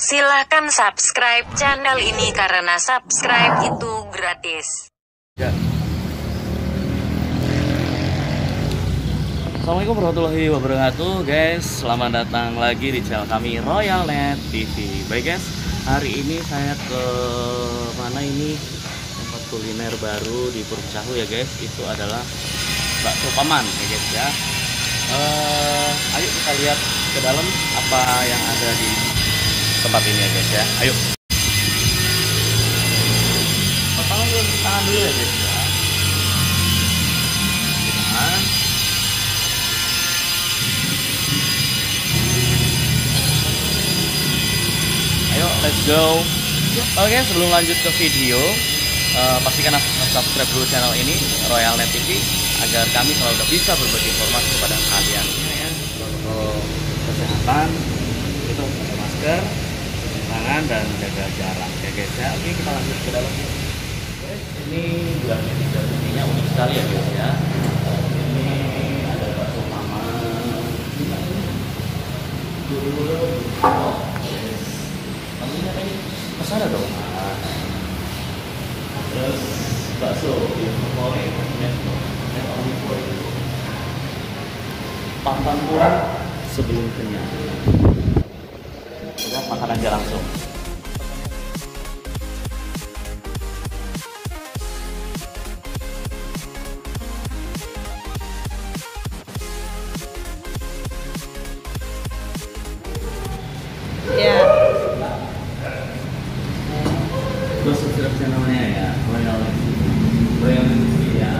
Silahkan subscribe channel ini karena subscribe itu gratis. Ya. Assalamualaikum warahmatullahi wabarakatuh, guys. Selamat datang lagi di channel kami Royalnet TV. Baik guys, hari ini saya ke mana ini? Tempat kuliner baru di Purwokerto ya guys. Itu adalah bakso Paman ya guys ya. Ayo kita lihat ke dalam apa yang ada di tempat ini ya guys ya. Ayo. Pertama kita cuci tangan dulu ya guys ya. Tangan. Ayo, let's go. Oke, sebelum lanjut ke video, pastikan subscribe dulu channel ini Royalnet TV agar kami selalu bisa berbagi informasi kepada kalian. Ya, protokol kesehatan itu pakai masker, cuci tangan dan jaga jarak ya guys ya. Oke, kita lanjut ke dalam. Ini buahnya juga bentuknya unik sekali ya guys ya. Ini ada bakso Paman. Kesana dong. Terus bakso yang favorit papan pun sebelum kenyang. Udah makan aja langsung. Ya. Gue subscribe channelnya ya, Royalnet TV ya.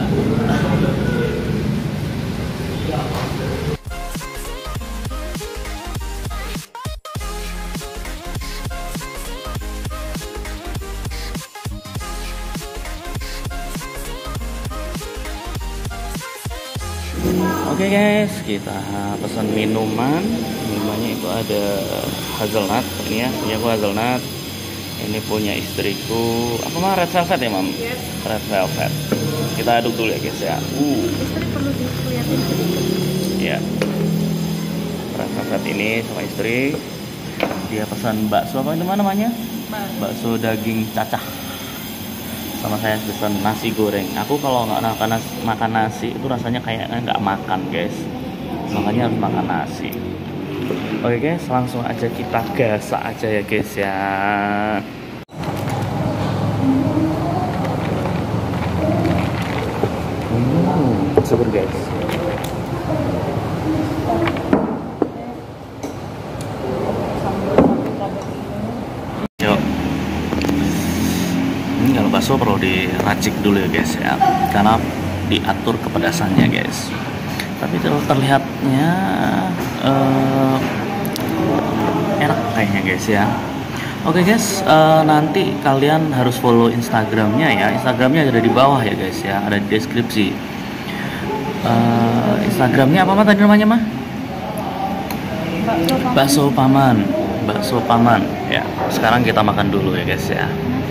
Oke guys, kita pesan minuman. Minumannya itu ada hazelnut. Ini ya, punya aku hazelnut. Ini punya istriku. Apa mah red velvet ya mam? Yes. Red velvet. Kita aduk dulu ya guys ya. Istri perlu dilihatin sedikit. Ya. Red velvet ini sama istri. Dia pesan bakso apa itu namanya? Bakso daging cacah. Sama saya pesan nasi goreng. Aku kalau nggak makan nasi itu rasanya kayaknya nggak makan guys. Makanya harus makan nasi. Oke guys, langsung aja kita gasak aja ya guys ya. Super guys. Yuk. Ini kalau bakso perlu diracik dulu ya guys ya, karena diatur kepedasannya guys. Tapi terlihatnya enak kayaknya guys ya. Oke guys, nanti kalian harus follow Instagramnya ya. Instagramnya ada di bawah ya guys ya, ada di deskripsi. Instagramnya apa tadi namanya mah? Bakso Paman. Bakso Paman ya. Sekarang kita makan dulu ya guys ya.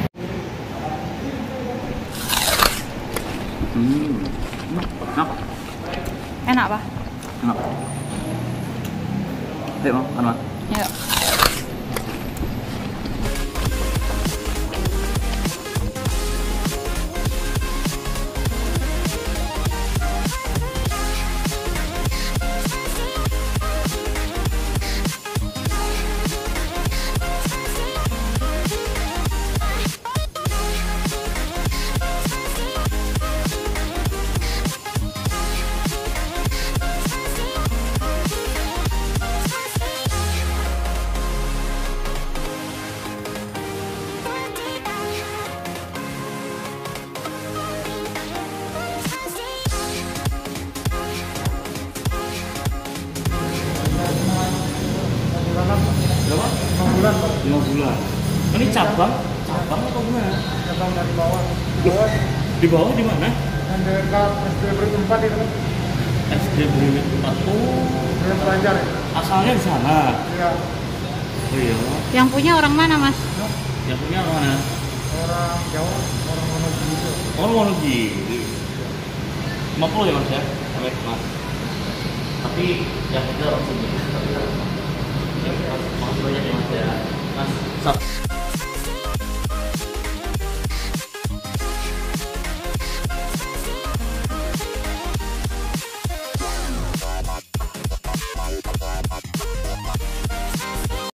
Enak. Enak pak? Enak. Ayo mau makan. Ya. Berapa? 5 bulan. 5 bulan. Ini cabang atau gimana? Cabang dari bawah. Di bawah di mana? Yang dekat SD Beri 4 itu kan. SD Beri 4. Yang pelajar ya. Asalnya di sana. Iya. Oh iya. Yang punya orang mana mas? Yang punya orang mana? Orang Jawa, orang Wonogiri itu. Oh Wonogiri. 50 ya mas ya? Baik mas. Tapi yang kita langsung. Makasih banyak ya mas ya. Mas,